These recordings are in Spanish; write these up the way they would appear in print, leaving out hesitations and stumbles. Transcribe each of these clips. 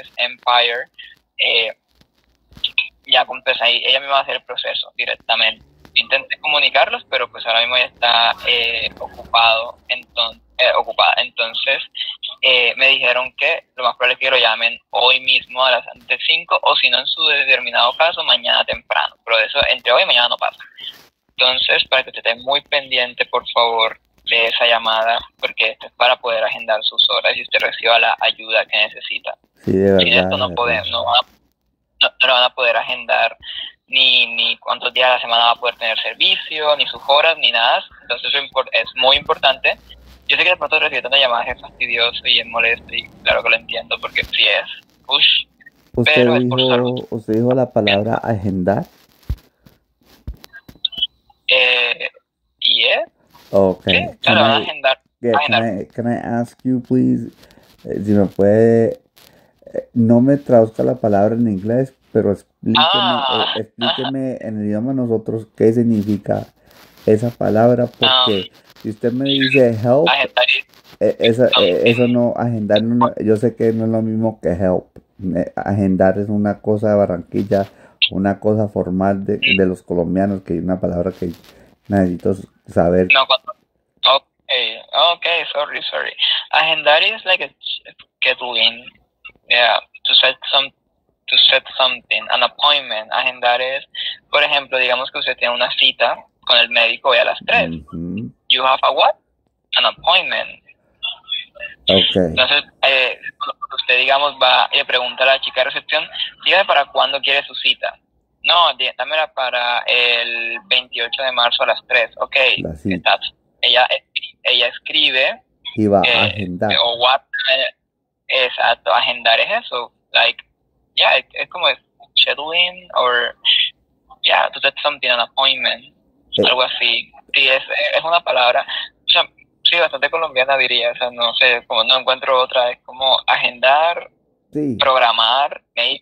es Empire, ya pues ahí ella me va a hacer el proceso directamente. Intenté comunicarlos, pero pues ahora mismo ella está ocupada. Entonces me dijeron que lo más probable es que lo llamen hoy mismo a las antes de 5, o si no, en su determinado caso, mañana temprano. Pero eso entre hoy y mañana no pasa. Entonces, para que usted esté muy pendiente, por favor, de esa llamada, porque esto es para poder agendar sus horas y usted reciba la ayuda que necesita. Sí, de verdad. Sin esto no lo van a poder agendar ni cuántos días a la semana va a poder tener servicio, ni sus horas, ni nada. Entonces eso es muy importante. Yo sé que de pronto recibir una llamada es fastidioso y es molesto, y claro que lo entiendo, porque sí es, pero es por salud. ¿Usted dijo la palabra agendar? ¿Y es? Okay. Sí, claro, van a agendar. Can I ask you, please, si me puede, no me traduzca la palabra en inglés, pero explíqueme en el idioma de nosotros qué significa esa palabra, porque si usted me dice help, eso no, agendar, yo sé que no es lo mismo que help. Agendar es una cosa de Barranquilla, una cosa formal de los colombianos, que hay una palabra que necesito saber. No, okay, sorry. Agendar is like a scheduling, yeah, to set something, an appointment. Agendar es, por ejemplo, digamos que usted tiene una cita con el médico hoy a las 3. Mm-hmm. You have a what? An appointment. Okay. Entonces, usted, digamos, va y le pregunta a la chica de recepción, dígame para cuándo quiere su cita. No, dámela para el 28 de marzo a las 3. Ok, ella escribe. Y va a agendar. O what, exacto, agendar es eso. Like, yeah, es como scheduling, or, yeah, to set something, an appointment, algo así. Sí, es una palabra, o sea, sí, bastante colombiana diría, o sea, no sé, como no encuentro otra, es como agendar, sí. programar,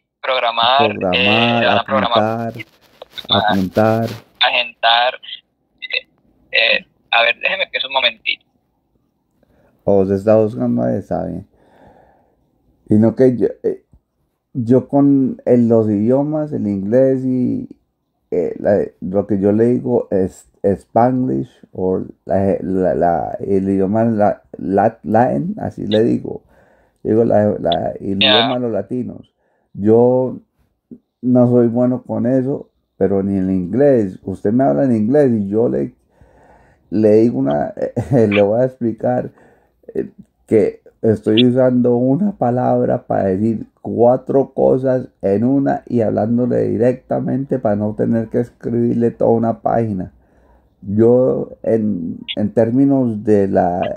apuntar, agendar. A ver, déjeme que es un momentito. Se está buscando ahí, está bien. Sino que yo con los idiomas, el inglés y lo que yo le digo es Spanglish, o el idioma Latin, así le digo. Digo el idioma de los latinos. Yo no soy bueno con eso, pero ni en inglés. Usted me habla en inglés y yo le digo le voy a explicar que estoy usando una palabra para decir 4 cosas en una y hablándole directamente para no tener que escribirle toda una página. Yo en términos del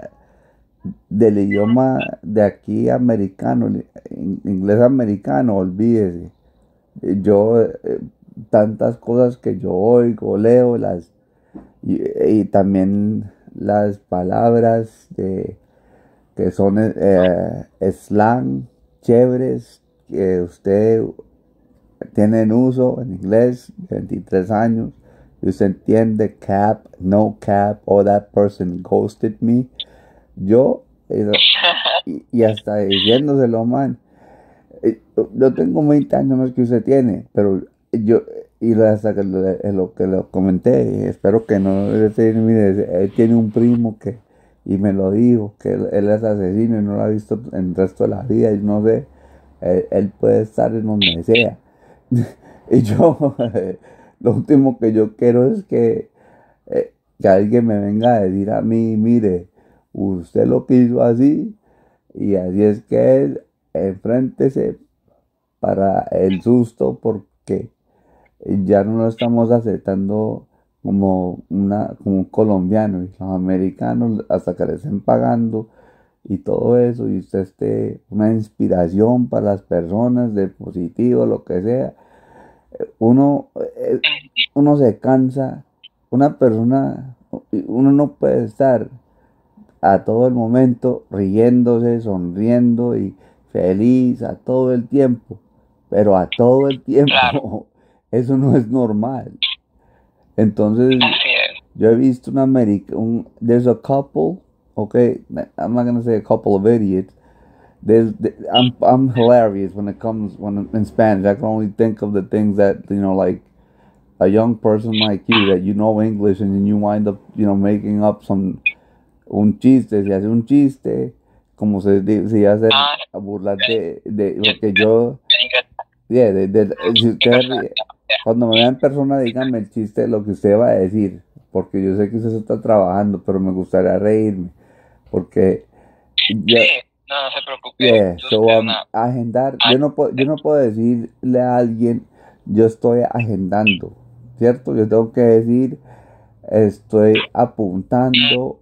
idioma de aquí americano, inglés americano, olvídese. Yo tantas cosas que yo oigo, leo, y también las palabras que son slang chéveres que usted tiene en uso en inglés, 23 años, y usted entiende cap, no cap, oh, that person ghosted me. Yo, y hasta diciéndoselo, man, yo tengo 20 años más que usted tiene, pero yo, y hasta que lo que lo comenté, espero que no, mire, él tiene un primo y me lo dijo, que él es asesino y no lo ha visto en el resto de la vida, y no sé, él puede estar en donde sea. Y yo, lo último que yo quiero es que alguien me venga a decir a mí, mire, usted lo quiso así, y así es que es, enfréntese para el susto, porque ya no lo estamos aceptando como un colombiano, y los americanos hasta que le estén pagando y todo eso, y usted esté una inspiración para las personas de positivo, lo que sea, uno se cansa, uno no puede estar a todo el momento riéndose, sonriendo y feliz a todo el tiempo, pero a todo el tiempo, claro. Eso no es normal. Entonces, yo he visto there's a couple, okay, I'm not going to say a couple of idiots, I'm hilarious when it comes when in Spanish. I can only think of the things that like a young person like you that you know English and then you wind up making up un chiste, se hace un chiste, como se iba a hacer Ah, a burlar yo, porque yo, en inglés, yeah, si en usted persona, cuando me vean en persona díganme el chiste de lo que usted va a decir, porque yo sé que usted está trabajando, pero me gustaría reírme, porque yo, sí, no, no se preocupe, yeah, so usted una... agendar, Ah, yo no puedo decirle a alguien, yo estoy agendando, ¿cierto? Yo tengo que decir, estoy apuntando,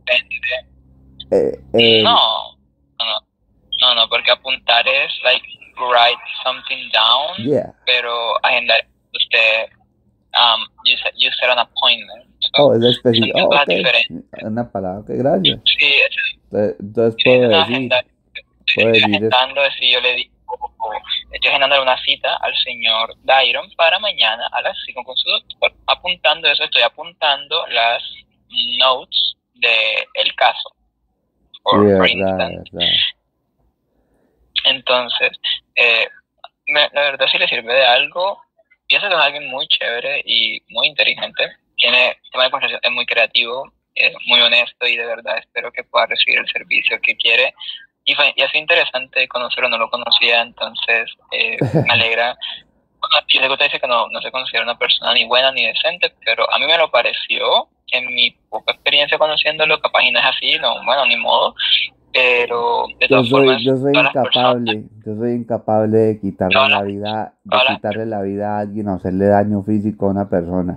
no, el, no, no, no, porque apuntar es like write something down, yeah. pero agendar, usted, you set an appointment, so, Oh, es son específico. dos Oh, cosas ok. diferentes. Una palabra que gracias. Sí, Entonces sí, es una agenda, puedo estoy decir es, agendando, es si yo le digo, estoy agendando una cita al señor Dairon para mañana a las 5 con su doctor. Apuntando eso, estoy apuntando las notes de el caso, sí, for verdad, instance. verdad. Entonces, la verdad, si le sirve de algo, pienso que es alguien muy chévere y muy inteligente. Tiene tema de conversación, es muy creativo, es muy honesto y de verdad espero que pueda recibir el servicio que quiere. Y ha sido interesante conocerlo, no lo conocía, entonces me alegra. Bueno, yo sé que usted dice que no se considera una persona ni buena ni decente, pero a mí me lo pareció, en mi poca experiencia conociéndolo, capaz y no es así, no, bueno, ni modo, pero de todas formas, Yo soy todas las personas, incapable de todas las, todas las, quitarle la vida a alguien o hacerle daño físico a una persona.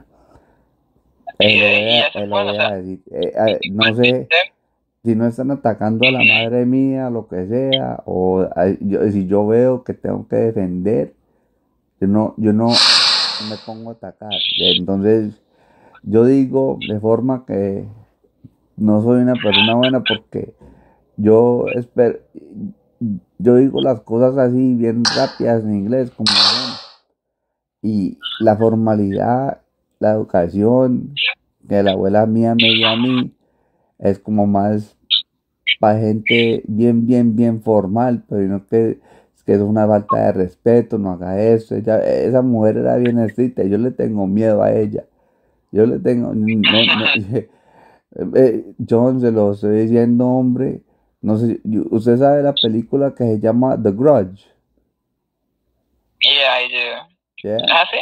y eso es Lo bueno, voy o a sea, decir. No sé igualmente, si no están atacando a la madre mía, lo que sea, si yo veo que tengo que defender, yo no me pongo a atacar. Entonces, yo digo de forma que no soy una persona buena porque yo espero, yo digo las cosas así bien rápidas en inglés como son. Y la formalidad, la educación que la abuela mía me dio a mí es como más para gente bien formal, pero no que es una falta de respeto, no haga eso. Esa mujer era bien estricta, yo le tengo miedo a ella. Yo le tengo, no, no, John, se lo estoy diciendo, hombre. No sé, usted sabe la película que se llama The Grudge, yeah, I do. ¿ya? ¿Ah, sí?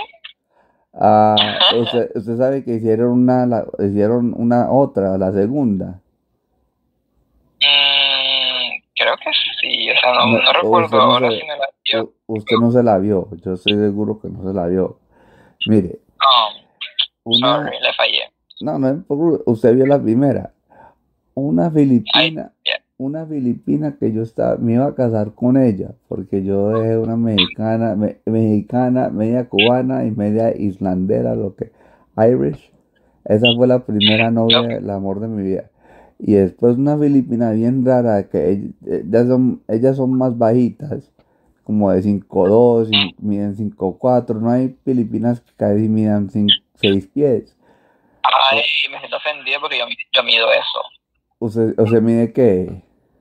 Usted sabe que hicieron una otra, la segunda. Creo que sí, o sea, No, no recuerdo ahora si me la dio. usted no se la vio, yo estoy seguro que no se la vio. Mire, una, Sorry, le fallé. no, no, usted vio la primera. Una Ay, filipina, yeah. una filipina que me iba a casar con ella, porque yo dejé una mexicana, mexicana, media cubana y media islandera, lo que, Irish. Esa fue la primera novia, Okay. el amor de mi vida. Y después una filipina bien rara, que ellas son más bajitas, como de 5'2", miden 5'4", no hay filipinas que casi midan 6 pies. Ay, O, me siento ofendido porque yo mido eso. o se mide que,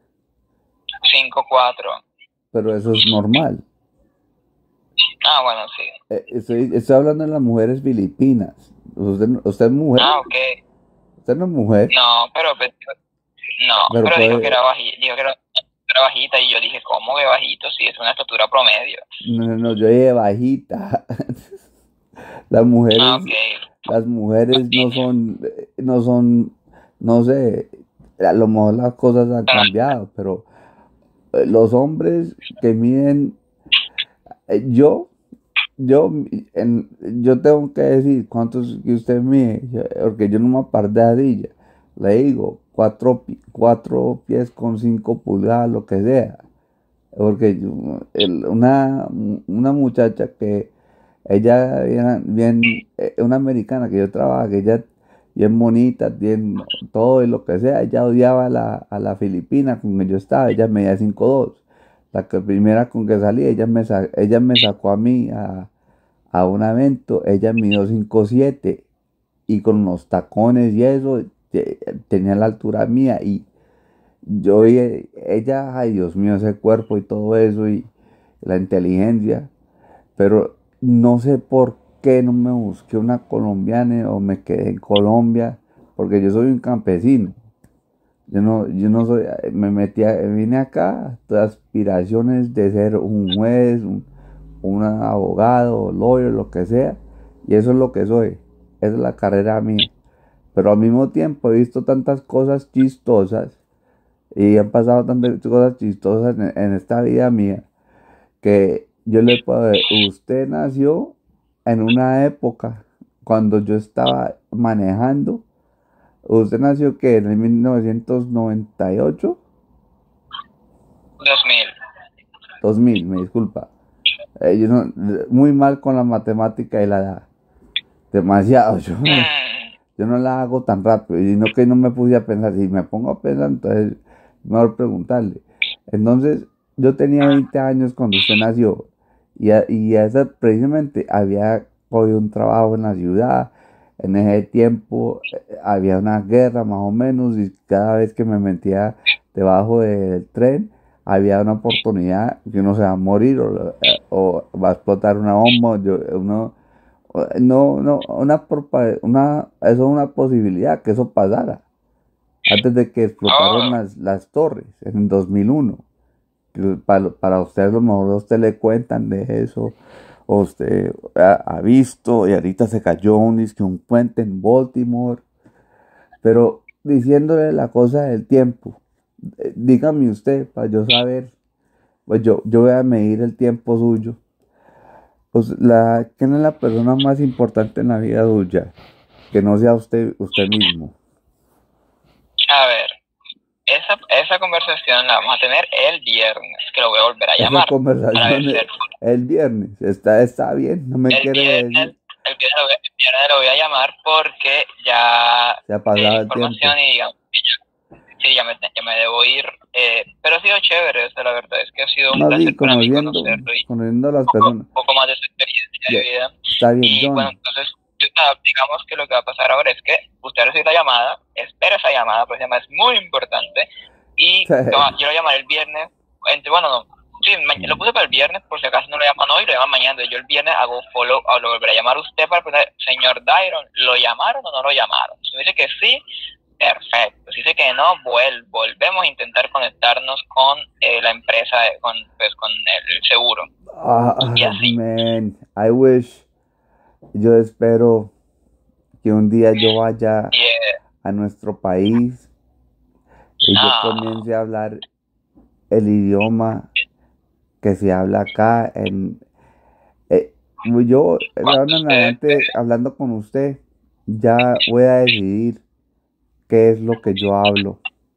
5'4". pero eso es normal. Ah, bueno, sí. Estoy hablando de las mujeres filipinas. Usted es mujer, Ah, ok. usted no es mujer, No, no, pero pero dijo que puede, era bajita, dijo que era bajita y yo dije, ¿cómo que bajito? Sí, es una estatura promedio. no, yo dije bajita. Las Ah, mujeres, ok. las mujeres Sí. no son, no sé, a lo mejor las cosas han cambiado, pero los hombres que miden, eh, yo, yo, yo tengo que decir cuántos que usted mide, porque yo no me aparté de ella. Le digo, 4 pies con 5 pulgadas, lo que sea. Porque una muchacha que ella una americana que yo trabajaba, que ella bien bonita, bien todo y lo que sea, ella odiaba a la filipina con que yo estaba, ella medía 5'2". Primera con que salí, ella me sacó a mí a un evento, ella midió 5'7" y con los tacones y eso, tenía la altura mía Yo vi ella, ay Dios mío, ese cuerpo y todo eso y la inteligencia, pero no sé por qué no me busqué una colombiana o me quedé en Colombia, porque yo soy un campesino. Yo no soy, vine acá, de aspiraciones de ser un juez, un abogado, lawyer, lo que sea, y eso es lo que soy, esa es la carrera mía. Pero al mismo tiempo he visto tantas cosas chistosas y han pasado tantas cosas chistosas en esta vida mía que yo le puedo ver, usted nació en una época cuando yo estaba manejando. ¿Usted nació qué? ¿En el 1998? 2000. 2000, me disculpa. Yo muy mal con la matemática y la edad. Demasiado. Yo no la hago tan rápido. Y no que no me puse a pensar. Si me pongo a pensar, entonces mejor preguntarle. Entonces, yo tenía 20 años cuando usted nació. Y esa, precisamente había cogido un trabajo en la ciudad. En ese tiempo había una guerra más o menos. Y cada vez que me metía debajo del tren, había una oportunidad que uno se va a morir o va a explotar una bomba. No, no, eso es una posibilidad que eso pasara antes de que explotaron Oh, las torres en 2001. Para usted a lo mejor a usted le cuentan de eso, o usted ha visto y ahorita se cayó un puente en Baltimore, pero diciéndole la cosa del tiempo, dígame usted para yo saber, pues yo voy a medir el tiempo suyo. Pues ¿quién es la persona más importante en la vida suya? Que no sea usted mismo. a ver, esa conversación la vamos a tener el viernes, que lo voy a volver a Esa llamar para ver conversación si el viernes. Está bien, no me el quiere viernes, decir. el viernes lo voy a llamar porque ya Se ha di la pasado el información tiempo. y digamos que sí, ya me debo ir. Pero ha sido chévere, o sea, la verdad es que ha sido un No, sí, placer para mí conocerlo y conociendo a las un personas. poco más de su experiencia de Ya, vida. está bien, Y bueno, John. entonces, digamos que lo que va a pasar ahora es que usted recibe la llamada, espera esa llamada, pues llama es muy importante. Y yo lo llamaré el viernes, bueno, no, sí, lo puse para el viernes por si acaso no lo llaman hoy, lo llaman mañana. Entonces yo el viernes hago follow, o lo volveré a llamar a usted para preguntar, señor Dairon, ¿lo llamaron o no lo llamaron? Si me dice que sí, perfecto. Si dice que no, volvemos a intentar conectarnos con la empresa, con el seguro. Y así. Man, I wish, yo espero que un día yo vaya Yeah. a nuestro país y yo Ah, comience a hablar el idioma que se habla acá eh, yo de ahora cuando en usted, adelante hablando con usted ya voy a decidir qué es lo que yo hablo.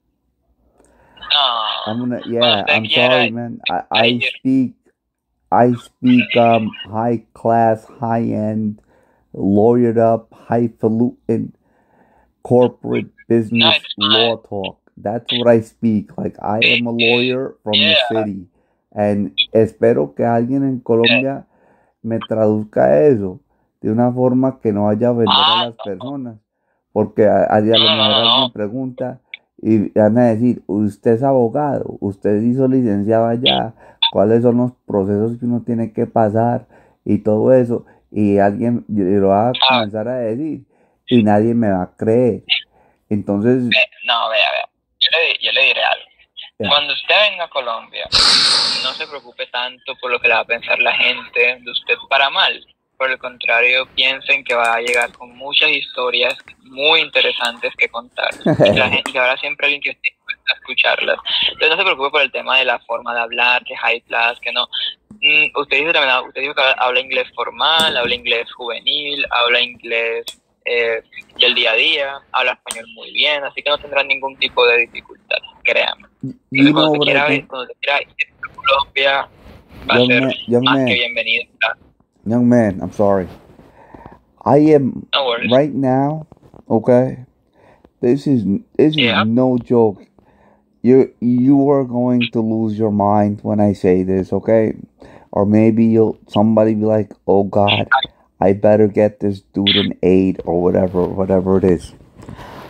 cuando Yeah, usted I'm quiera sorry, man. ir. I speak high class, high end, lawyered up, highfalutin corporate No, business it's law fine. talk. That's what I speak. Like I Sí, am a sí. lawyer from the Yeah, city. And espero que alguien en yeah. Colombia me traduzca eso de una forma que no vaya a ofender a Ah, las personas. Porque a lo mejor no. alguien pregunta y van a decir, usted es abogado, usted hizo licenciado allá, cuáles son los procesos que uno tiene que pasar y todo eso. Y alguien lo va a A ver, comenzar a decir y nadie me va a creer. Entonces, no, vea. Yo le diré algo. ya. Cuando usted venga a Colombia, no se preocupe tanto por lo que le va a pensar la gente de usted para mal. Por el contrario, piensen que va a llegar con muchas historias muy interesantes que contar. Y que habrá siempre alguien que esté dispuesto a escucharlas. Entonces no se preocupe por el tema de la forma de hablar, que high class, que no. Usted dijo que habla inglés formal, habla inglés juvenil, habla inglés del día a día, habla español muy bien, así que no tendrá ningún tipo de dificultad, créame. You Entonces know what I think? cuando te quiera ir a Colombia, va a Young ser man, young más que man, bienvenido. young man, I'm sorry. I am No worries. right now, okay? This is Yeah. no joke. You are going to lose your mind when I say this, okay? Or maybe somebody be like, "Oh God, I better get this dude an aid or whatever it is."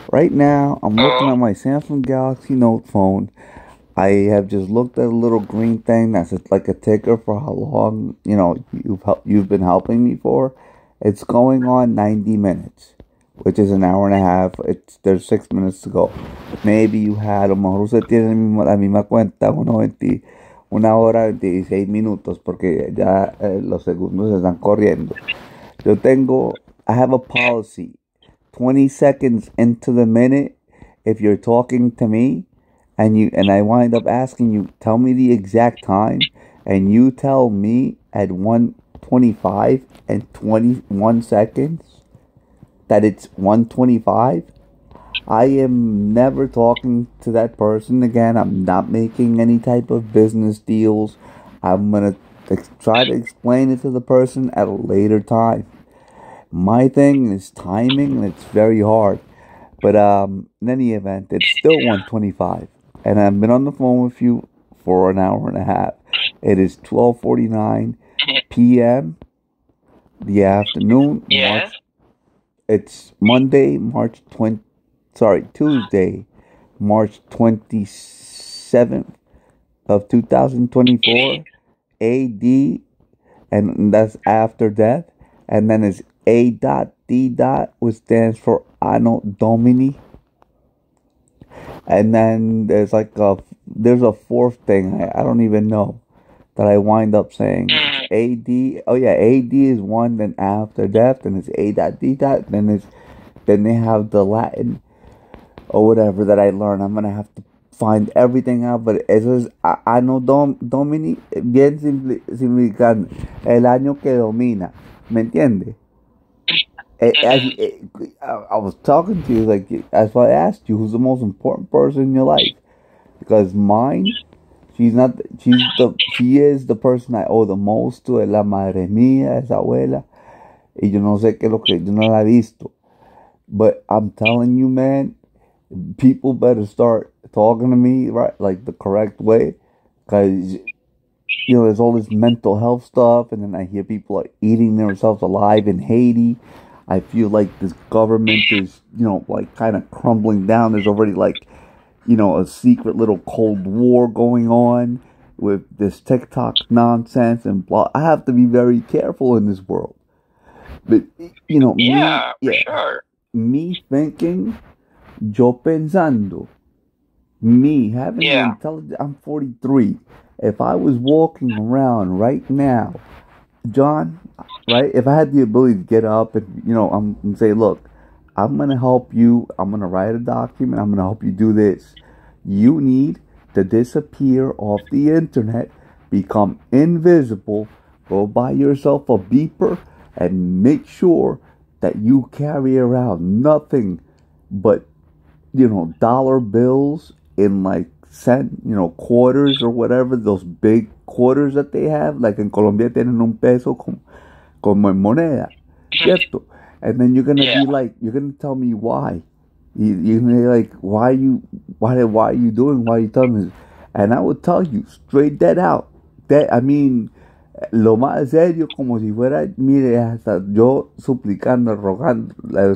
Right now, I'm looking Oh, at my Samsung Galaxy Note phone. I have just looked at a little green thing that's just like a ticker for how long you've been helping me for. It's going on 90 minutes, which is an hour and a half. There's 6 minutes to go. Maybe you had, a lo mejor usted tiene la misma cuenta, 1 hora 26 minutos, porque ya los segundos están corriendo. I have a policy. 20 seconds into the minute, if you're talking to me and I wind up asking you, tell me the exact time, and you tell me at 1:25 and 21 seconds that it's 1:25, I am never talking to that person again. I'm not making any type of business deals. I'm going to try to explain it to the person at a later time. My thing is timing, and it's very hard. But in any event, it's still 1:25, and I've been on the phone with you for an hour and a half. It is 12:49 p.m. the afternoon. yes. It's Tuesday, March 27th of 2024 AD, and that's after death. And then it's A.D. which stands for Anno Domini. And then there's a fourth thing I don't even know that I wind up saying. AD. Oh yeah, AD is one. Then after death, then it's A.D. Then they have the Latin or whatever that I learned. I'm gonna have to find everything out. But eso es Anno Domini, bien significando el año que domina. ¿Me entiende? I was talking to you, like, that's why I asked you who's the most important person in your life, because mine, she is the person I owe the most to. Es la madre mía, esa abuela, y yo no sé qué es lo que yo no la he visto. But I'm telling you, man, people better start talking to me right, like the correct way, because there's all this mental health stuff, and then I hear people are eating themselves alive in Haiti. I feel like this government is, like kind of crumbling down. There's already a secret little Cold War going on with this TikTok nonsense and blah. I have to be very careful in this world. But, Yeah, for sure. Me thinking, yo pensando, me having the intelligence, I'm 43. If I was walking around right now, John, right? If I had the ability to get up and say, look, I'm going to help you. I'm going to write a document. I'm going to help you do this. You need to disappear off the internet, become invisible, go buy yourself a beeper, and make sure that you carry around nothing but, dollar bills in cent, quarters or whatever, those big quarters that they have. Like in Colombia tienen un peso como en moneda, ¿cierto? And then you're gonna be like, you're gonna tell me why. You're gonna be like, why are you telling me this? And I would tell you straight that out. Lo más serio, como si fuera, mire, hasta yo suplicando, rogando,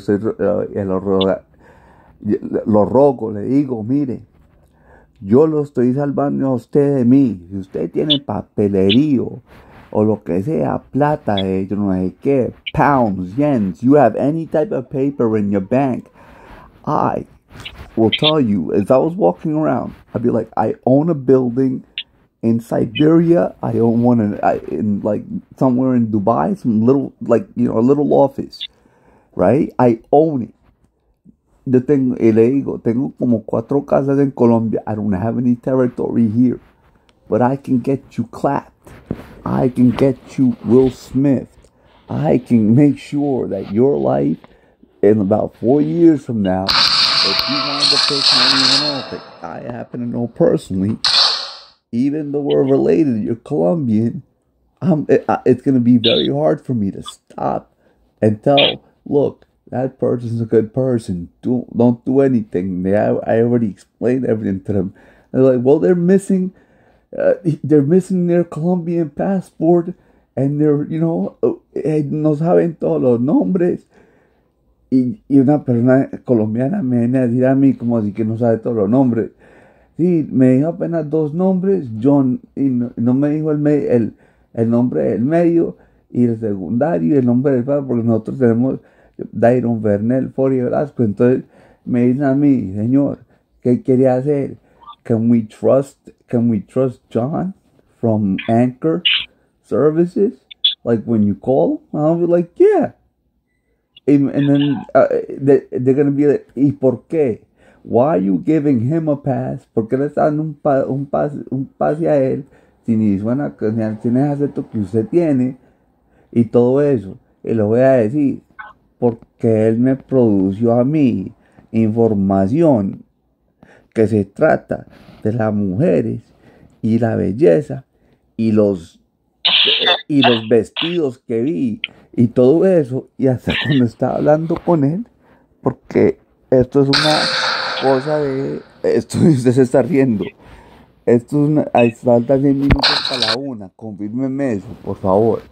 lo rogo, le digo, mire, yo lo estoy salvando a usted de mí. Si usted tiene papelerío o lo que sea, plata, yo no sé qué, pounds, yens, you have any type of paper in your bank, I will tell you, as I was walking around, I'd be like, I own a building in Siberia. I own one in somewhere in Dubai, some little, a little office, right? I own it. Tengo como 4 casas en Colombia. I don't have any territory here, but I can get you clapped. I can get you Will Smith. I can make sure that your life, in about 4 years from now, if you want to pick anyone else that I happen to know personally, even though we're related, you're Colombian, it's going to be very hard for me to stop and tell, look, that person's a good person. Don't do anything. I already explained everything to them. They're like, well, they're missing their Colombian passport, and they're, no saben todos los nombres. y una persona colombiana me viene a decir a mí como así que no sabe todos los nombres. Sí, me dijo apenas dos nombres, John, y no me dijo el nombre del medio y el secundario y el nombre del padre, porque nosotros tenemos Dairon Bernal, Fori Velasco. Entonces me dicen a mí, señor, ¿qué quiere hacer? Can we trust John from Anchor Services? Like when you call him? I'll be like, yeah. And then they're going to be like, ¿y por qué? Why are you giving him a pass? ¿Por qué le está dando un pase a él si ni suena, tiene ese acento que usted tiene y todo eso? Y lo voy a decir, porque él me produjo a mí información que se trata de las mujeres y la belleza y los vestidos que vi y todo eso, y hasta cuando estaba hablando con él, porque esto es una cosa de, esto usted se está riendo, esto es una, ahí falta 10 minutos para la una, confírmeme eso, por favor.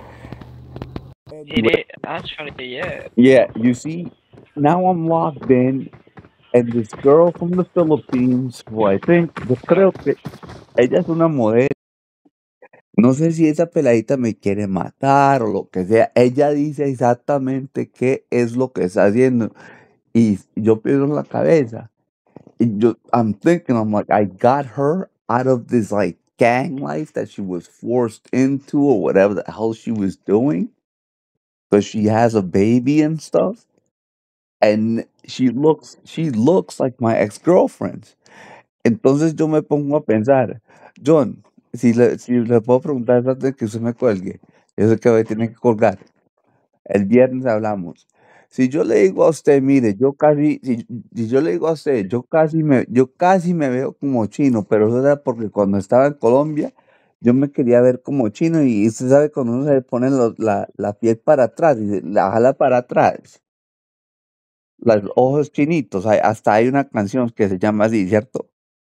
It Anyway, is actually, yeah. yeah, you see, now I'm logged in, and this girl from the Philippines, who I think, yo creo que ella es una modelo. No sé si esa peladita me quiere matar o lo que sea. Ella dice exactamente qué es lo que está haciendo. Y yo pierdo la cabeza. Y I'm thinking, I'm like, I got her out of this like gang life that she was forced into or whatever the hell she was doing. Because she has a baby and stuff. And she looks like my ex-girlfriends. Entonces yo me pongo a pensar, John, si le puedo preguntar antes de que usted me cuelgue, yo sé que hoy tiene que colgar, el viernes hablamos. Si yo le digo a usted, mire, si yo le digo a usted, yo casi me veo como chino, pero eso era porque cuando estaba en Colombia, yo me quería ver como chino y usted sabe cuando uno se pone la piel para atrás y la jala para atrás, los ojos chinitos, hasta hay una canción que se llama así, ¿cierto?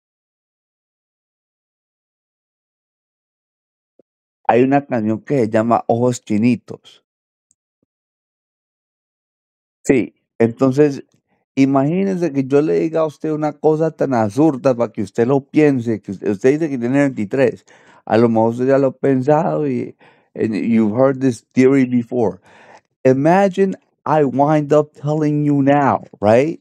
Hay una canción que se llama Ojos Chinitos. Sí, entonces imagínese que yo le diga a usted una cosa tan absurda para que usted lo piense, que usted dice que tiene 23. A lo mejor usted ya lo ha pensado y and you've heard this theory before. Imagine I wind up telling you now, right?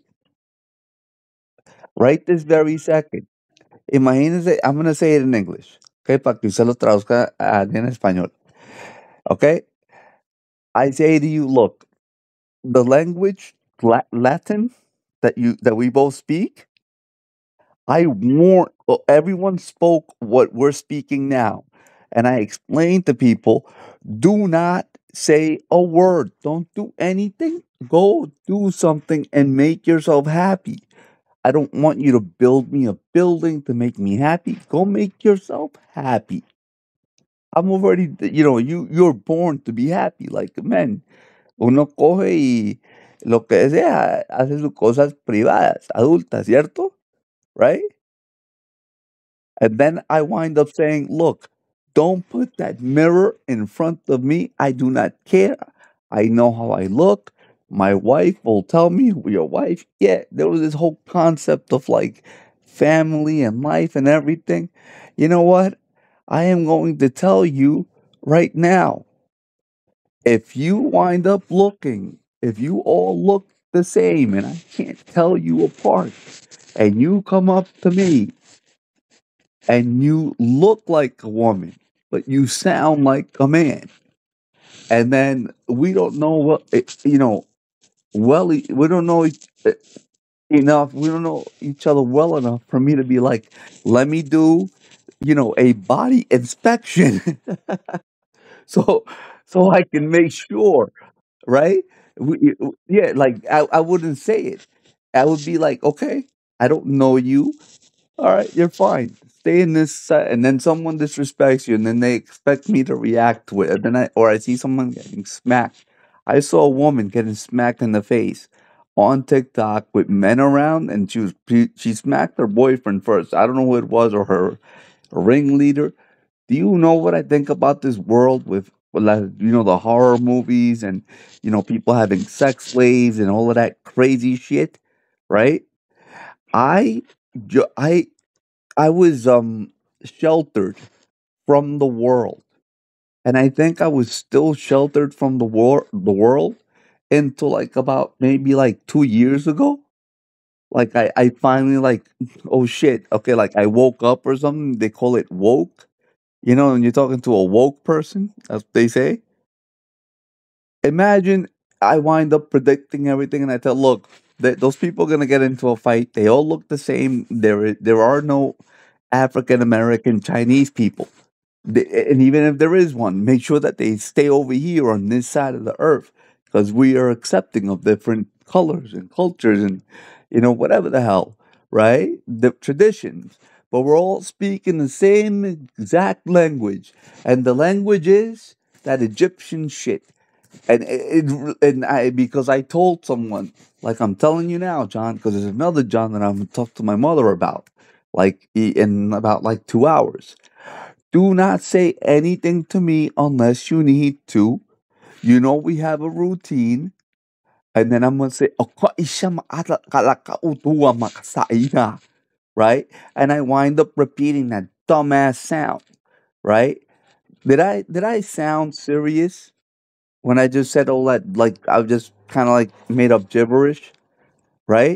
Right this very second. Imagínese, I'm going to say it in English, okay, para que usted lo traduzca en español, okay? I say to you, look, the language Latin that we both speak, I warn everyone spoke what we're speaking now, and I explained to people, do not say a word, don't do anything, go do something and make yourself happy. I don't want you to build me a building to make me happy. Go make yourself happy. I'm already, you're born to be happy, like men. Uno coge y lo que sea, hace sus cosas privadas, adultas, ¿cierto? Right? And then I wind up saying, look, don't put that mirror in front of me. I do not care. I know how I look. My wife will tell me, your wife, yeah, there was this whole concept of like family and life and everything. You know what? I am going to tell you right now, if you wind up looking, if you all look the same and I can't tell you apart, and you come up to me and you look like a woman, but you sound like a man, and then we don't know we don't know enough, we don't know each other well enough for me to be like, let me do, a body inspection, so I can make sure. Right? Yeah, like I wouldn't say it. I would be like, okay, I don't know you. All right, you're fine. Stay in this set, and then someone disrespects you, and then they expect me to react to it. And then I see someone getting smacked. I saw a woman getting smacked in the face on TikTok with men around, and she smacked her boyfriend first. I don't know who it was or her ringleader. Do you know what I think about this world with like, the horror movies, and people having sex slaves and all of that crazy shit, right? I ju- I was sheltered from the world, and I think I was still sheltered from the world until like about maybe like 2 years ago. Like I finally like, oh shit, okay, like I woke up or something. They call it woke. When you're talking to a woke person, as they say. Imagine I wind up predicting everything, and I tell, look, those people are gonna get into a fight. They all look the same. There are no African American Chinese people. And even if there is one, make sure that they stay over here on this side of the earth, because we are accepting of different colors and cultures, and whatever the hell, right? The traditions. But we're all speaking the same exact language, and the language is that Egyptian shit. And I, because I told someone, like I'm telling you now, John, because there's another John that I'm gonna talk to my mother about, like in about like 2 hours. Do not say anything to me unless you need to. We have a routine. And then I'm gonna say, "Ako isya kalakautuwa makasaina," right? And I wind up repeating that dumbass sound, right? Did I sound serious when I just said all that? Like I just kind of like made up gibberish, right?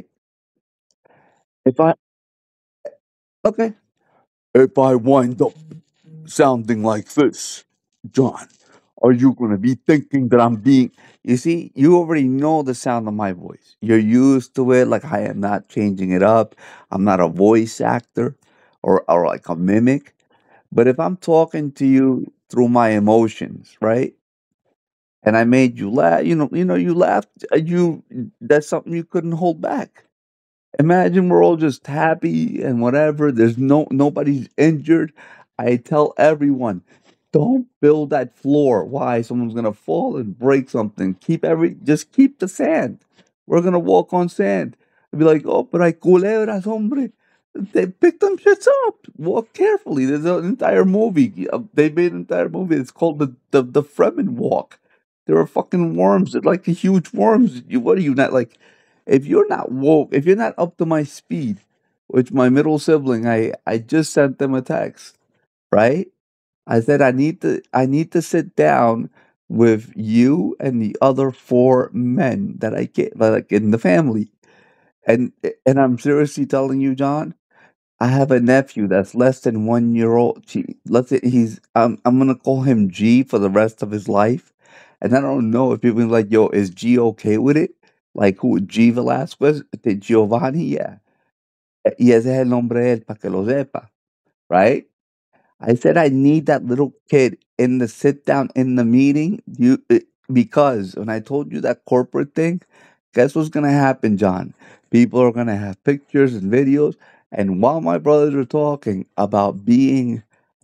If I Okay, if I wind up sounding like this, John, are you going to be thinking that I'm being. You see, you already know the sound of my voice. You're used to it. Like, I am not changing it up. I'm not a voice actor or like a mimic. But if I'm talking to you through my emotions, right? And I made you laugh, you laughed, that's something you couldn't hold back. Imagine we're all just happy and whatever. There's nobody's injured. I tell everyone, don't build that floor. Why? Someone's gonna fall and break something. Just keep the sand. We're gonna walk on sand. I'd be like, oh, but hay culebras, hombre. They pick them shits up. Walk carefully. There's an entire movie. They made an entire movie. It's called the Fremen Walk. There are fucking worms. They're like huge worms. What are you not like? If you're not woke, if you're not up to my speed, which my middle sibling, I just sent them a text, right? I said I need to sit down with you and the other four men that I get like in the family. And I'm seriously telling you, John, I have a nephew that's less than 1 year old. Let's say I'm gonna call him G for the rest of his life. And I don't know if people are like, yo, is G okay with it? Like who? G Velasquez, Giovanni, yeah. Y ese es el nombre de él, para que lo sepa, right? I said I need that little kid in the sit down in the meeting. Because when I told you that corporate thing, guess what's gonna happen, John? People are gonna have pictures and videos, and while my brothers are talking about being,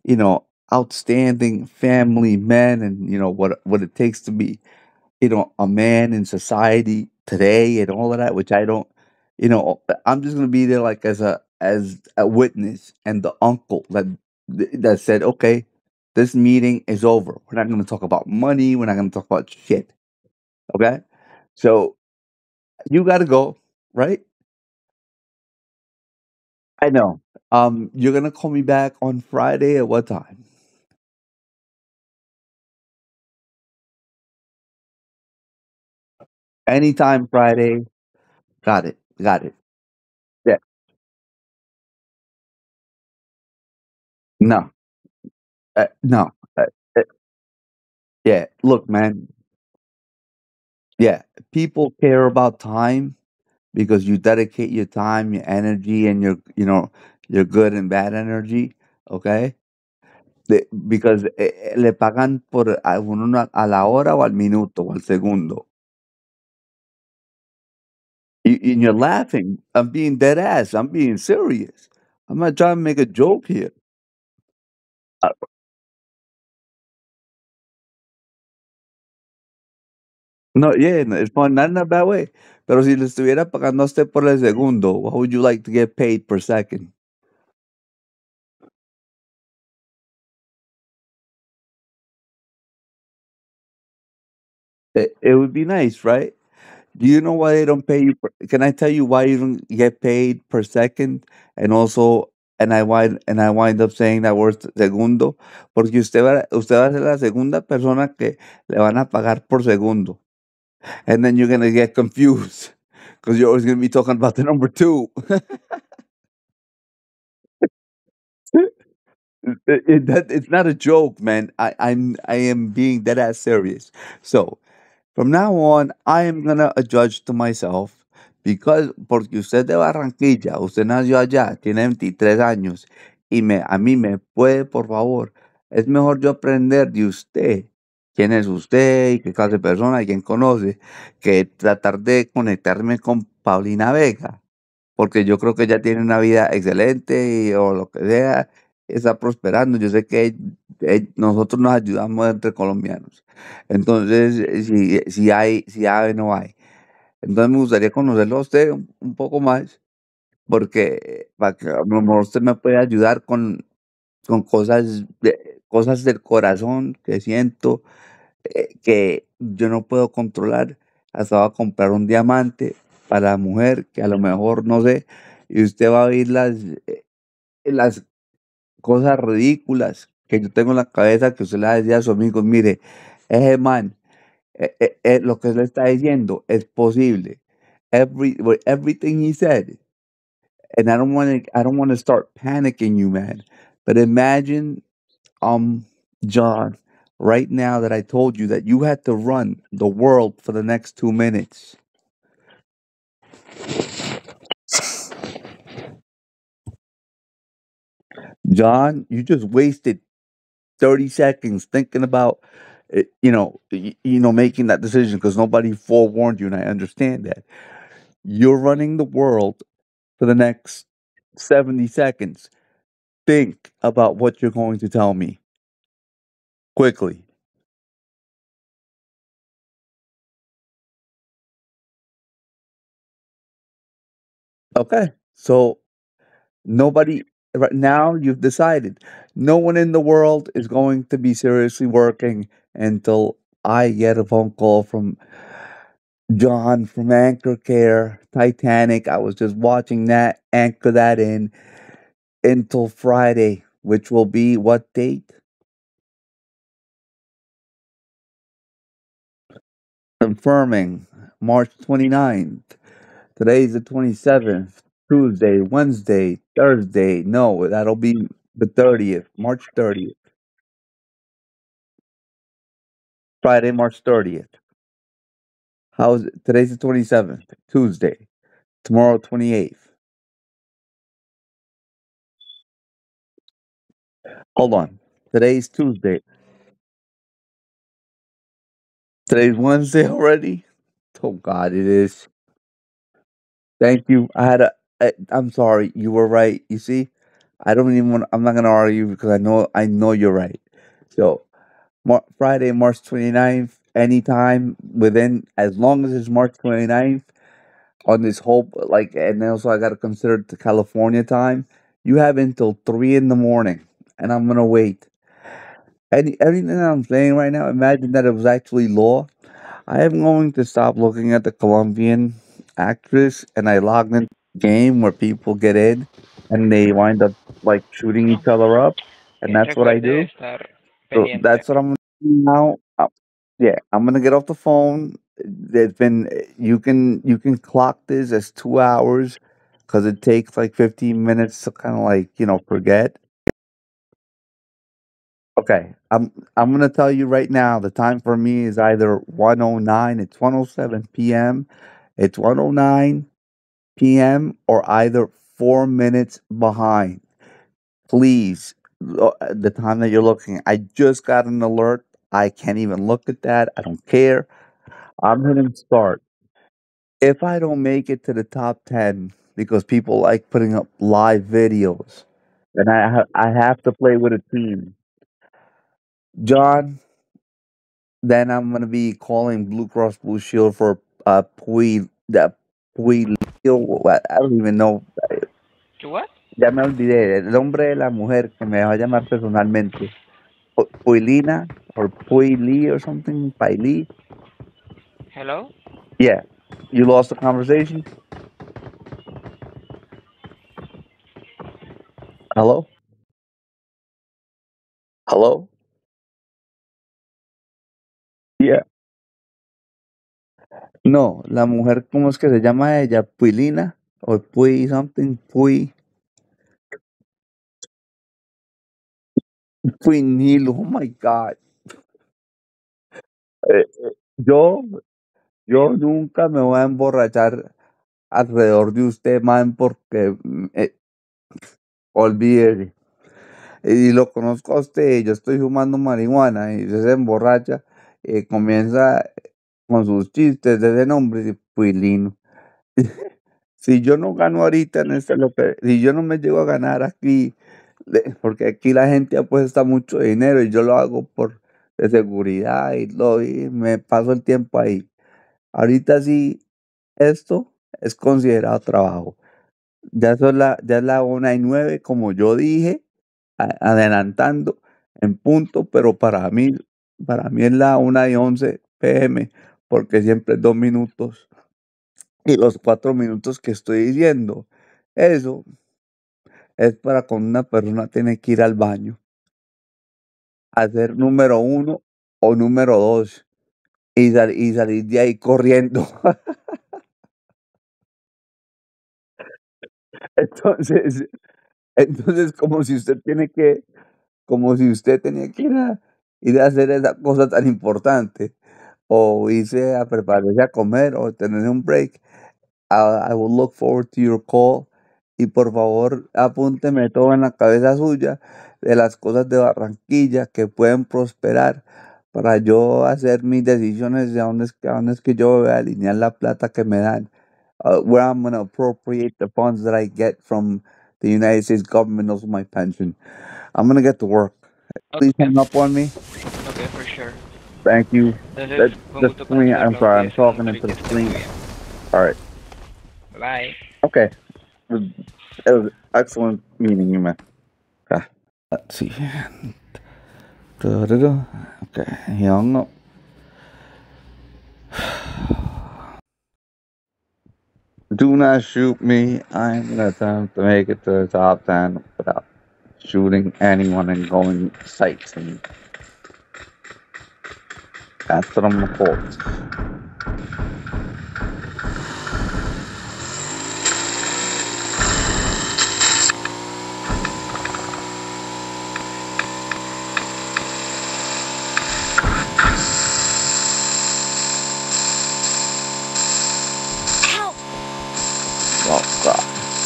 outstanding family men, and what it takes to be, a man in society today and all of that, which I don't, I'm just gonna be there like as a witness and the uncle that said, okay, this meeting is over. We're not gonna talk about money. We're not gonna talk about shit. Okay, so you gotta go, right? I know. You're gonna call me back on Friday at what time? Anytime Friday. Got it. Got it. Yeah. No. No. Uh, yeah. Look, man. Yeah, people care about time because you dedicate your time, your energy, and your good and bad energy. Okay, because le pagan por a la hora o al minuto o al segundo. And you're laughing. I'm being dead ass. I'm being serious. I'm not trying to make a joke here. Uh, no, yeah, no, it's fun, not in a bad way. Pero si le estuviera pagando a usted por el segundo, what would you like to get paid per second? It would be nice, right? Do you know why they don't pay you? Can I tell you why you don't get paid per second? And also, and I wind up saying that word segundo, porque usted va a ser la segunda persona que le van a pagar por segundo, and then you're gonna get confused because you're always gonna be talking about the number two. It's not a joke, man. I am being dead ass serious. So from now on, I am gonna adjudge to myself because porque usted de Barranquilla, usted nació allá, tiene 23 años y a mí me puede, por favor, es mejor yo aprender de usted, quién es usted y qué clase de persona y quién conoce, que tratar de conectarme con Paulina Vega, porque yo creo que ella tiene una vida excelente o lo que sea, está prosperando. Yo sé que nosotros nos ayudamos entre colombianos. Entonces, si hay, no hay. Entonces me gustaría conocerlo a usted un poco más, porque para que a lo mejor usted me puede ayudar con cosas del corazón que siento, que yo no puedo controlar. Hasta va a comprar un diamante para la mujer que a lo mejor no sé, y usted va a oír las cosas ridículas que yo tengo en la cabeza que usted le decía a sus amigos, mire, ese man, lo que él está diciendo es posible. Everything he said, and I don't want to start panicking you, man. But imagine, um, John, right now that I told you that you had to run the world for the next 2 minutes. John, you just wasted 30 seconds thinking about making that decision because nobody forewarned you, and I understand that. You're running the world for the next 70 seconds. Think about what you're going to tell me quickly. Okay. So nobody, right now, you've decided no one in the world is going to be seriously working until I get a phone call from John from Anchor Care, Titanic. I was just watching that, anchor that in until Friday, which will be what date? Confirming March 29th. Today's the 27th. Tuesday, Wednesday, Thursday. No, that'll be the 30th, March 30th. Friday, March 30th. How's it? Today's the 27th, Tuesday. Tomorrow, 28th. Hold on. Today's Tuesday. Today's Wednesday already? Oh, God, it is. Thank you. I'm sorry. You were right. You see, I'm not gonna argue because I know you're right. So, Friday, March 29th, anytime within, as long as it's March 29th on this whole, like, and also I gotta consider the California time. You have until 3 in the morning, and I'm gonna wait. Anything that I'm saying right now, imagine that it was actually law. I am going to stop looking at the Colombian actress, and I logged into a game where people get in and they wind up like shooting Bueno, each other up, and that's what I recuerde do. estar So pendiente. that's what I'm gonna do now. Yeah, I'm gonna get off the phone. There's been you can clock this as 2 hours because it takes like 15 minutes to kind of like forget. Okay, I'm gonna tell you right now. The time for me is either 1:09. It's 1:07 p.m. It's 1:09 p.m. or either 4 minutes behind. Please, the time that you're looking. I just got an alert. I can't even look at that. I don't care. I'm hitting start. If I don't make it to the top 10 because people like putting up live videos, then I have to play with a team. John, then I'm gonna be calling Blue Cross Blue Shield for Pui I don't even know. ¿Qué what? Ya me olvidé el nombre de la mujer que me va a llamar personalmente. Puilina or Puili or something. Paili. Hello? Yeah. You lost the conversation? Hello? Hello? Yeah. No, la mujer, ¿cómo es que se llama ella? Puilina o Pui something, Puinil, oh my God. Yo, yo nunca me voy a emborrachar alrededor de usted, man, porque olvídese. Y lo conozco a usted, yo estoy fumando marihuana y usted se emborracha y comienza con sus chistes de ese nombre, de Puilino. Si yo no gano ahorita en si yo no me llego a ganar aquí, porque aquí la gente apuesta mucho dinero y yo lo hago por de seguridad y me paso el tiempo ahí. Ahorita sí, esto es considerado trabajo. Ya es la 1:09, como yo dije, adelantando en punto, pero para mí es la 1:11 p.m., porque siempre es 2 minutos. Y los 4 minutos que estoy diciendo, eso es para cuando una persona tiene que ir al baño, hacer número uno o número dos y salir de ahí corriendo. Entonces, entonces como si usted tenía que ir a hacer esa cosa tan importante, o irse a prepararse a comer o tener un break. I will look forward to your call. Y por favor, apúnteme todo en la cabeza suya de las cosas de Barranquilla que pueden prosperar para yo hacer mis decisiones de a dónde es que yo voy a alinear la plata que me dan. Where I'm going to appropriate the funds that I get from the United States government, also my pension. I'm going to get to work. Please Okay. hang up on me. Okay, for sure. Thank you. Entonces, fue un The gusto screen, I'm conocerlo. sorry, I'm Cuídese talking mucho y into que the esté muy screen. bien. All right. Bye. Okay. It was excellent meeting you, man. Okay. Let's see. Da-da-da. Okay, he hung up. Do not shoot me. I'm gonna attempt to make it to the top 10 without shooting anyone and going sightseeing. That's what I'm gonna quote. Oh, God.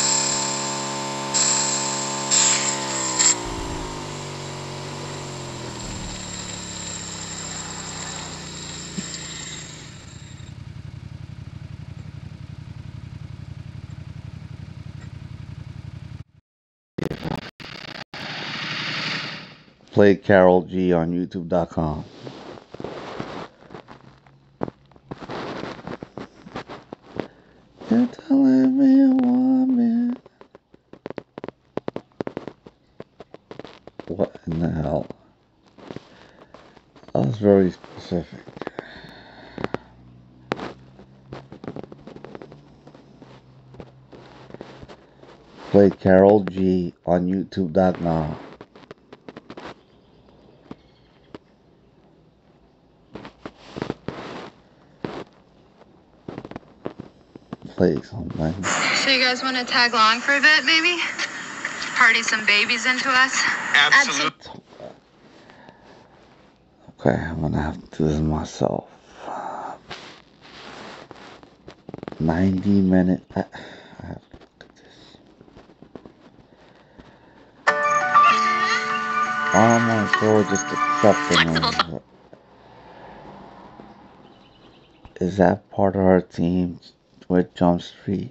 Play Carol G on YouTube.com. You're telling me you want me. What in the hell? That was very specific. Play Carol G on YouTube.com. Play something. So you guys want to tag along for a bit, maybe? Party some babies into us? Absolutely. Okay, I'm gonna have to do this myself. 90-minute. I have to look at this. Oh my God, just accepting it. Is that part of our team with Jump Street?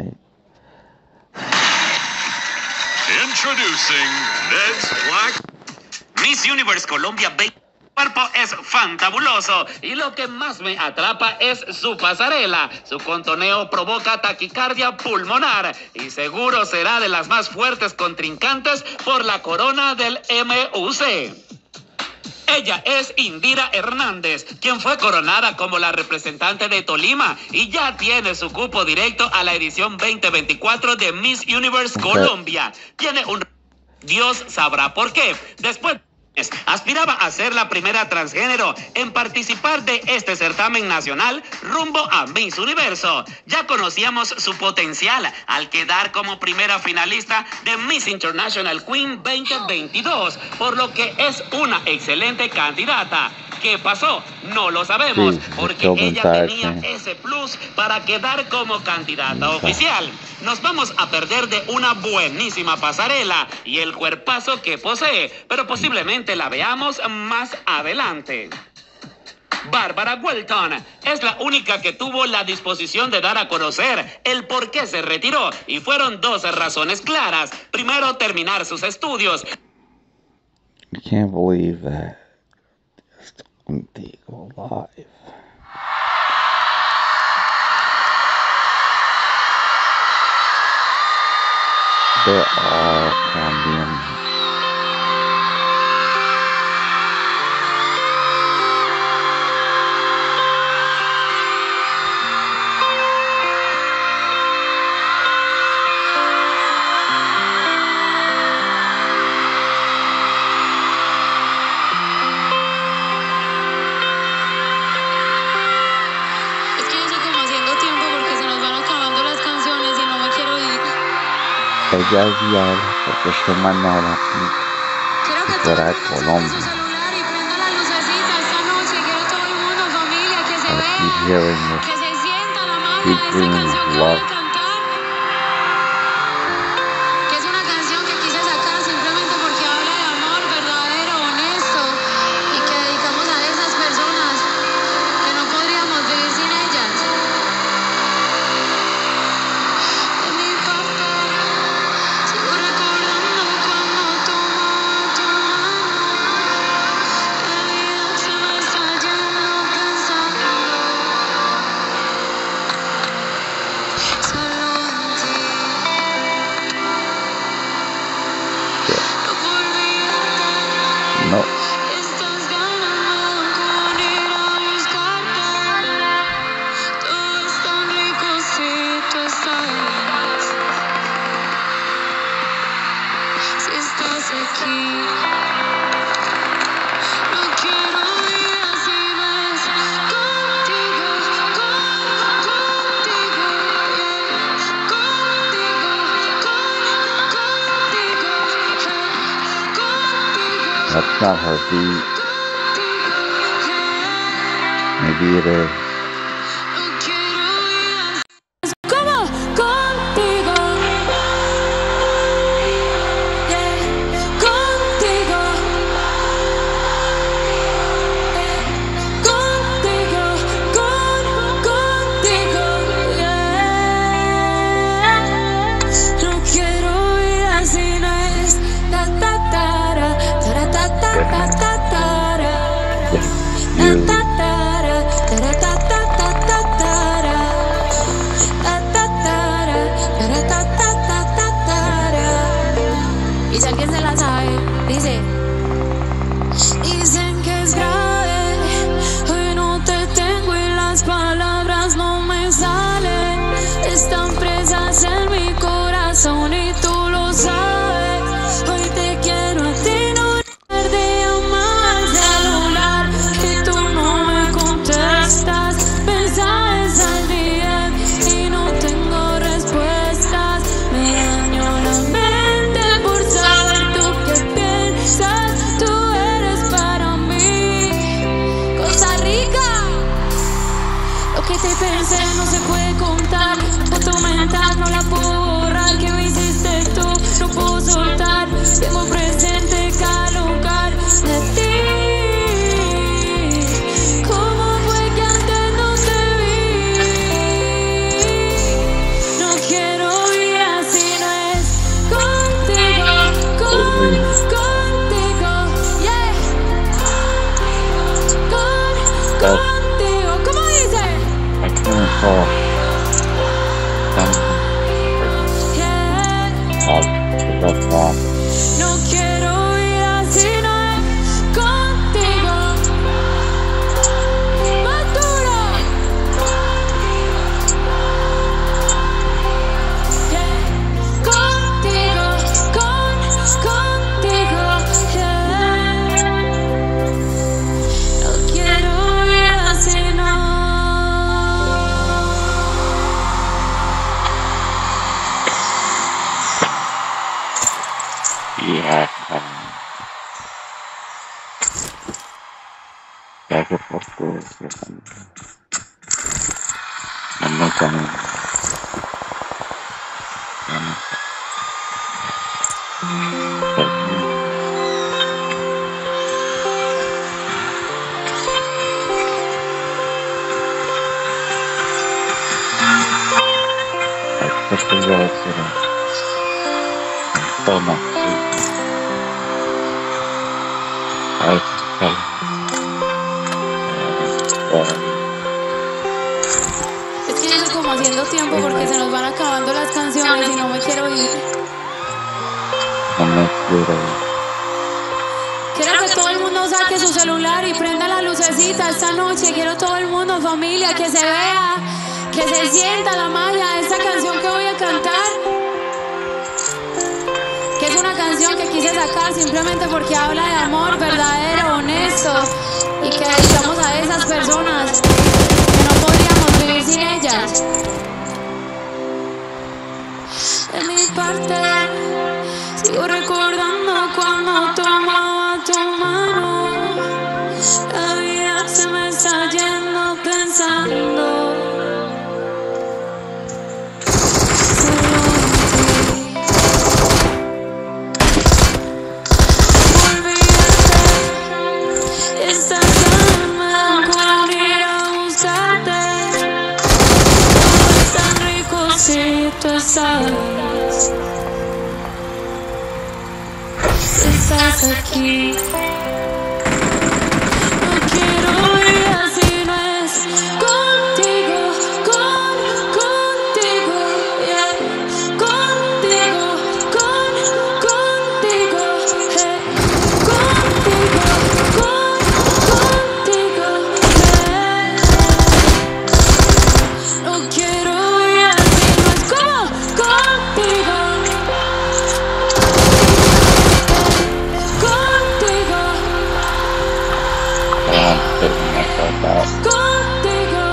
Introducing Ned's Black Miss Universe Colombia 20. Su cuerpo es fantabuloso y lo que más me atrapa es su pasarela. Su contoneo provoca taquicardia pulmonar y seguro será de las más fuertes contrincantes por la corona del MUC. Ella es Indira Hernández, quien fue coronada como la representante de Tolima y ya tiene su cupo directo a la edición 2024 de Miss Universe Colombia. Tiene un... Dios sabrá por qué. Después aspiraba a ser la primera transgénero en participar de este certamen nacional rumbo a Miss Universo. Ya conocíamos su potencial al quedar como primera finalista de Miss International Queen 2022, por lo que es una excelente candidata. ¿Qué pasó? No lo sabemos, porque ella tenía ese plus para quedar como candidata oficial. Nos vamos a perder de una buenísima pasarela y el cuerpazo que posee, pero posiblemente la veamos más adelante. Bárbara Walton es la única que tuvo la disposición de dar a conocer el por qué se retiró, y fueron dos razones claras. Primero, terminar sus estudios. I can't believe that. Contigo live. They're all Colombian. Ella es ya porque se mandó a la fuera de Colombia. Aquí hearing this deep green love. Que es una canción que quise sacar simplemente porque habla de amor verdadero, honesto, y que dedicamos a esas personas que no podríamos vivir sin ellas. De mi papá sigo recordando cuando tomaba tu mano. La vida se me está yendo pensando solo en ti. No por olvidarte. No, Estas ganas me dan con ir a buscarte. Todo es tan rico si tú estás. Si estás aquí. No quiero vida si no es contigo, contigo, yeah. Contigo, that's not her beat. Maybe it is. no quiero vida. ¿Cómo? Contigo. Yeah. Contigo. Contigo. Contigo. Yeah. No quiero vida si no es ta ta tara, tara ta ta ta ta tara. You. Y si alguien se la sabe, dice: dicen que es grave, hoy no te tengo y las palabras no me salen. Están presas en mi corazón y tú lo sabes. Hoy te quiero a ti, no de llamar al celular y tú no me contestas. Mensajes al día y no tengo respuestas. Me daño la mente por saber tú qué piensas. Tú eres para mí Costa Rica. Lo que te pensé no se puede contar. Foto mental no la puedo borrar. ¿Qué me hiciste tú? No puedo soltar. Tengo presente cada lugar de ti. ¿Cómo fue que antes no te vi? No quiero vida si no es contigo, contigo, yeah. Contigo, ¿cómo dice? I can't call. Yeah. That's all. No quiero vida si no es contigo. viaje por Turquía también. Es muy bonito. Esto que yo decía, toma, ahí está. Es que yo estoy como haciendo tiempo porque se nos van acabando las canciones y no me quiero ir. No me quiero ir. Quiero que todo el mundo saque su celular y prenda la lucecita esta noche. Quiero todo el mundo, familia, que se vea, que se sienta la magia de esta canción que voy a cantar. Que es una canción que quise sacar simplemente porque habla de amor verdadero, honesto, y que dedicamos a esas personas que no podríamos vivir sin ellas. De mi parte, sigo recordando cuando tomaba tu mano. La vida se me está yendo pensando solo en ti. Olvídate, esta calma con ir a buscarte. Todo es tan rico si tú estás aquí. No quiero ir así, no es contigo, contigo, yeah. Contigo, contigo, hey. Contigo, hey. No quiero ir así, no es como contigo. Contigo,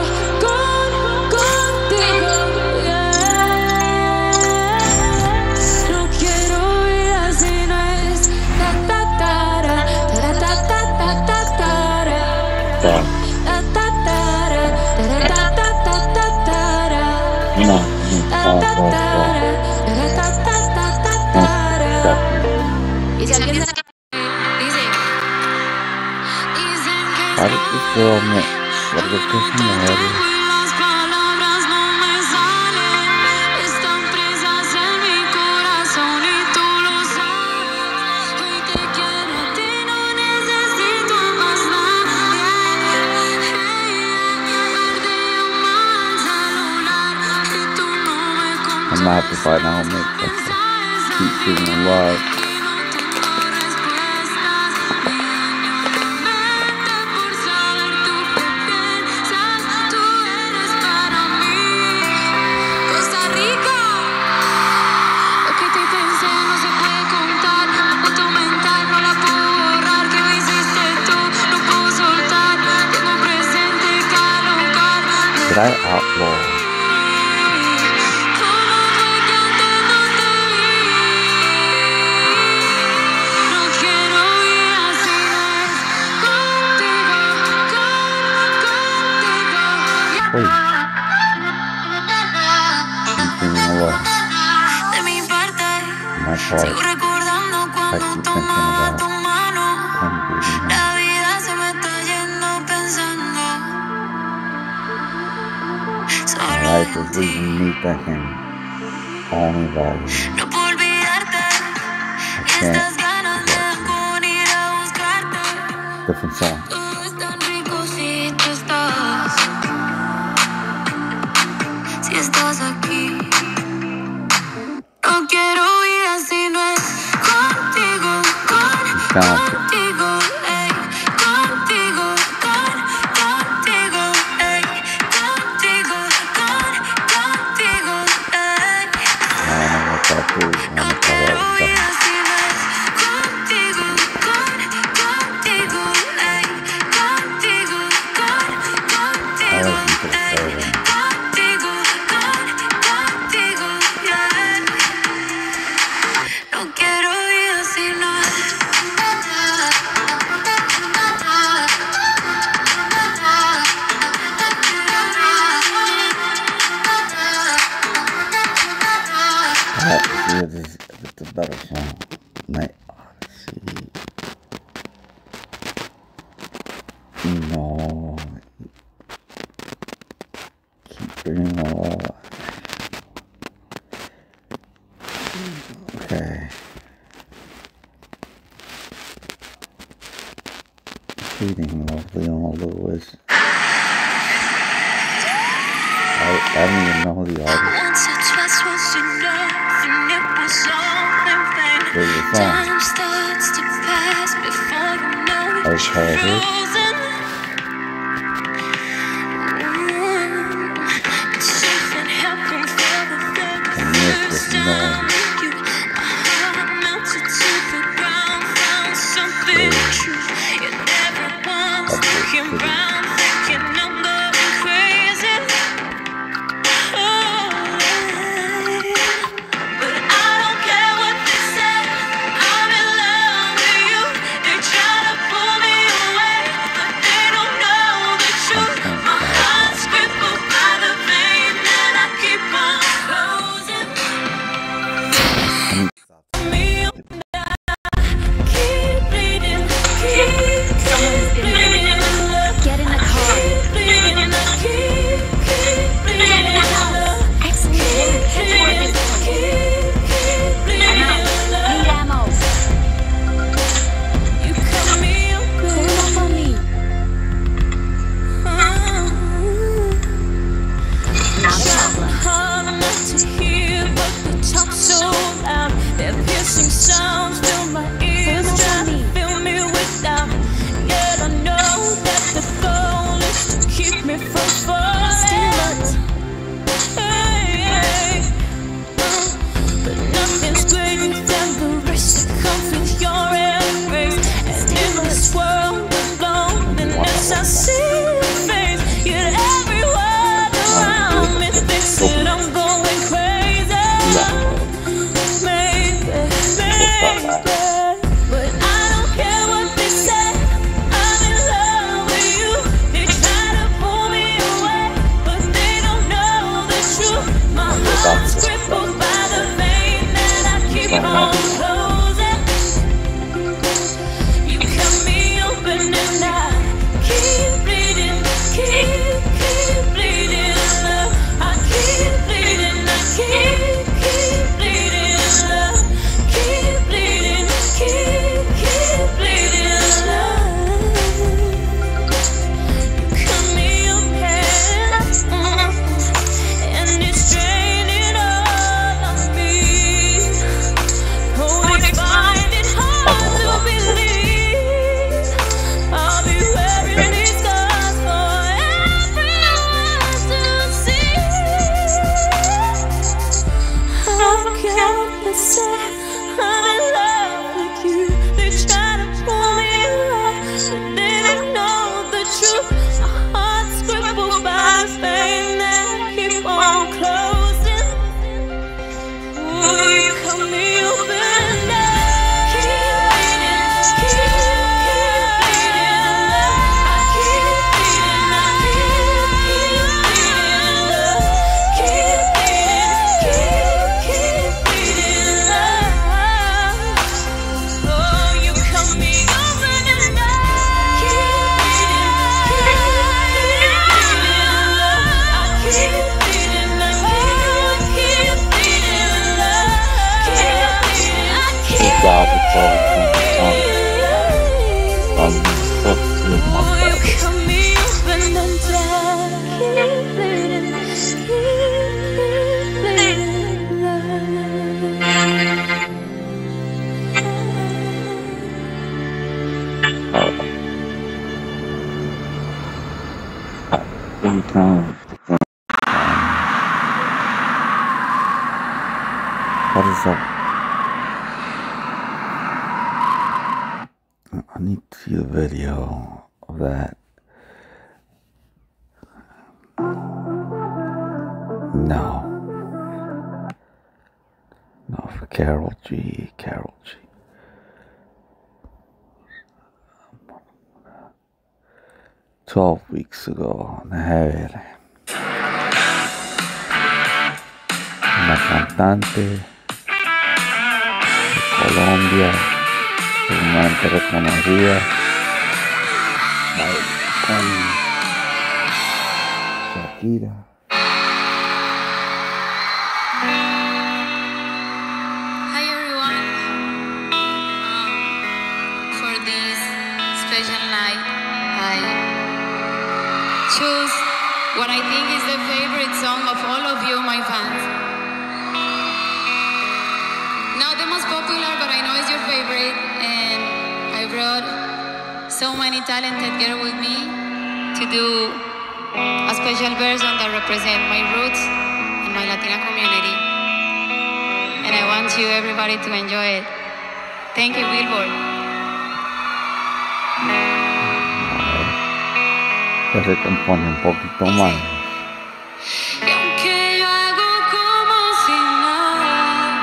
yeah. No quiero ir así, no es ta ta tara, ta ta ta ta ta tara, ta ta tara, ta ta ta ta tara, ta ta tara, ta ta ta tara. Y si alguien dice Parece que hombre, porque es mujer. las palabras no me salen, están presas en mi corazón y tú lo sabes. Hoy te quiero a ti, no necesito a más nadie. Perdí el celular y tú no me contestas. I'm not to find out how to keep feeling love. Did I outlaw? Wait. I'm singing along. My part. I keep thinking about conjuring him. My life is leading me to him. Only by you. I can't forget you. Different song. Si estás aquí, no quiero ir así, no es contigo, contigo, ey, contigo, contigo, ey, contigo, contigo, ey. No quiero ir así, no es contigo, contigo, ey, contigo, contigo, ey. No quiero ir así, no. Okay. Feeding of Leon Lewis. I don't even know the artist. Once or twice was enough, and it was all in vain. There's a song. Time starts to pass before you know it. I've heard it. Frozen. But something happened for the very And this first was no. time with you. My heart melted to the ground, found something true. And everyone's looking round, thinking I'm going crazy. But I don't care what they say. I'm in love with you. They try to pull me away, but they don't know the truth. My heart's crippled by the vein that I keep on closing. Me up now, keep bleeding, keep bleeding. Get in the car. Keep bleeding, keep bleeding. Excellent. Head toward this place. I'm out. Need ammo. You cut me Pull open. up on me. Not a problem. Hard not to hear, but they talk so loud. Their piercing sounds fill my ears, Pull up try on to me. fill me with doubt. Yet I know that the goal is to keep me from Stay falling. alert. Hey, but nothing's greater than the risk that comes with your embrace. And in this world of loneliness, I see your face. Yet everyone around me thinks that I'm going crazy. Maybe, but I don't care what they say. I'm in love with you. They try to pull me away, but they don't know the truth. My heart's crippled by the vein that I keep on closing. You cut me open and I keep bleeding, keep bleeding, love. I keep bleeding, I keep bleeding, love. Keep bleeding, keep bleeding, love. You cut me open, and it's draining all of me. Oh, I find it hard to believe I'll be wearing these scars for everyone to see. I don't care what they say. I'm in love with you. They try to pull me away, but they don't know the truth. My heart's crippled by the pain that I keep on closing. Will you cut me open now? Keep bleeding, keep bleeding, love. I keep bleeding, I keep bleeding, love. Keep bleeding, oh, you cut me open and I keep bleeding, love. I keep bleeding, I keep bleeding, love. Good job with all Oh, you cut me open and I keep bleeding, What is up? I need to see a video of that. No. No, for Carol G. 12 weeks ago, una cantante de Colombia, sumamente reconocida, con Shakira. choose what I think is the favorite song of all of you, my fans. Not the most popular, but I know it's your favorite, and I brought so many talented girls with me to do a special version that represents my roots and my Latina community. And I want you, everybody, to enjoy it. Thank you, Billboard. Que se compone un poquito más. Y aunque yo hago como si nada,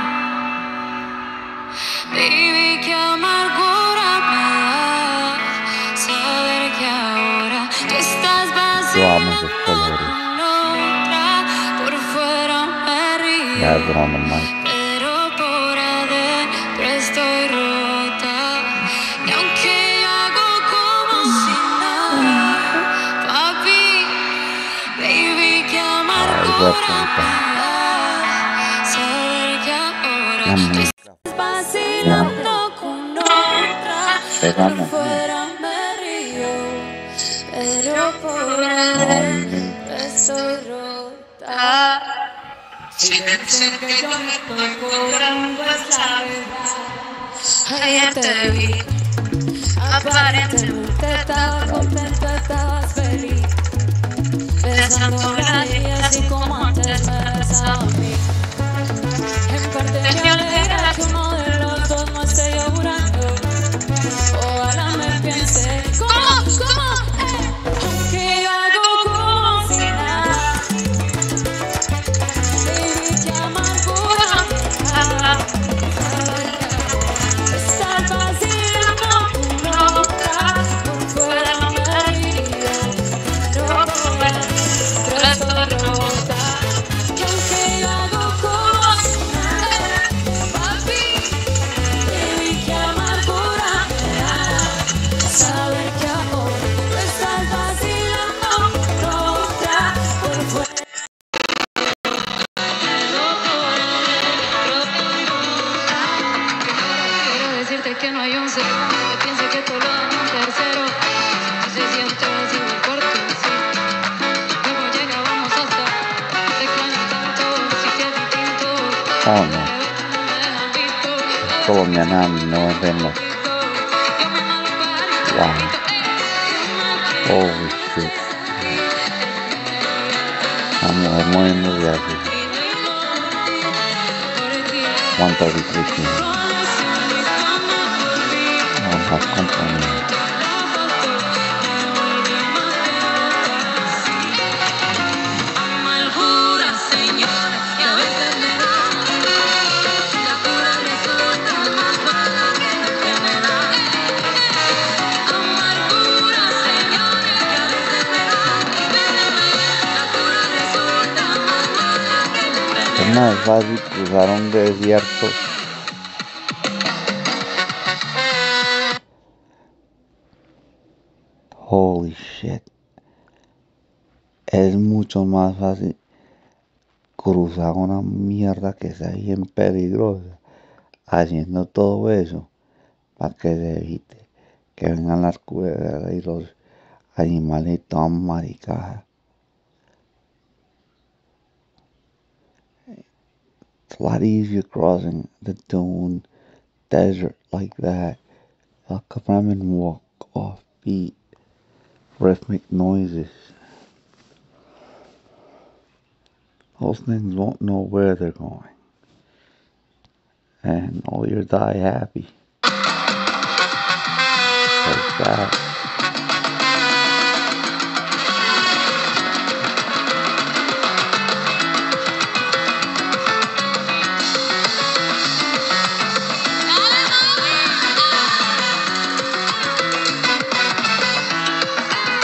baby, qué amargura me da saber que ahora tú estás Yo amo esos vacilando colores. con otra. Por fuera me río, Ya es on the mic. pero por adentro estoy rota. Y aunque yo hago como si nada, papi, baby, qué amargura me da saber que ahora La tú música. estás vacilando con otra. Pegamos. Por fuera me río, pero por adentro estoy rota. Si dicen que yo me estoy cobrando es la verdad. Ayer te vi, aparentemente estabas contenta, estabas feliz, besando a nadie así como antes me besaba a mí. En parte me alegra que uno de los dos no esté llorando. Ojalá me piense ¿cómo? Aunque yo hago como si nada, baby, qué amargura me da estar vacilando con otra. Por fuera me río, pero por dentro estoy rota. Y aunque yo hago como si nada, papi, baby, qué amargura me da saber que ahora tú estás vacilando con otra. Por fuera quiero decirte que no hay un segundo que piense que todo lo da un tercero. Si se siente vacío el cuarto, sí. Luego llegábamos hasta te extraño tanto, sí que es distinto. Oh no. No me dejan visto. Colombiana no es verlo. Yo me malo para Wow. Holy shit. La mujer moviéndose así. 133 kilos. Vamos a componer. Amargura, señor, que a veces me da. La cura resulta más mala que la enfermedad. Amargura, señor, que a veces me da. La cura resulta más mala que la enfermedad. Es más fácil cruzar un desierto. Holy shit. Es mucho más fácil cruzar una mierda que sea bien peligrosa haciendo todo eso para que se evite que vengan las culebras y los animales y todas maricadas. It's a lot easier crossing the dune desert like that. They'll come and walk off beat, rhythmic noises. Those things won't know where they're going. And all you'll die happy. Like that.